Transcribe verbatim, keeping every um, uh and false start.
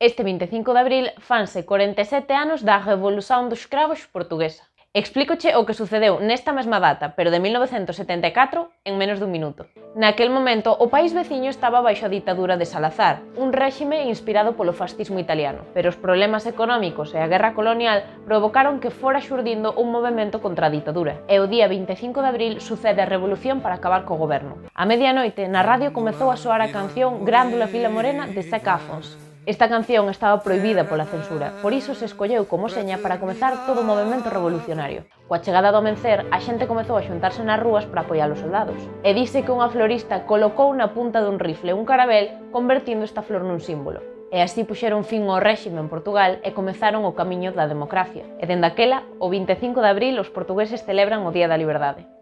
Este vinte e cinco de abril fanse corenta e sete anos da Revolución dos Cravos portuguesa. Explícoche o que sucedeu nesta mesma data, pero de mil novecentos setenta e catro, en menos dun minuto. Naquel momento, o país veciño estaba baixo a ditadura de Salazar, un réxime inspirado polo fascismo italiano, pero os problemas económicos e a guerra colonial provocaron que fora xurdindo un movemento contra a ditadura, e o día vinte e cinco de abril sucede a revolución para acabar co goberno. A medianoite, na radio comezou a soar a canción Grándula Fila Morena de Zeca Afonso. Esta canción estaba prohibida pola censura, por iso se escolleu como seña para comezar todo o movemento revolucionario. Coa chegada do amencer, a xente comezou a xuntarse nas rúas para apoiar os soldados. E dise que unha florista colocou na punta dun rifle un carabel, convertindo esta flor nun símbolo. E así puxeron fin ao réxime en Portugal e comezaron o camiño da democracia. E dende aquela, o vinte e cinco de abril, os portugueses celebran o Día da Liberdade.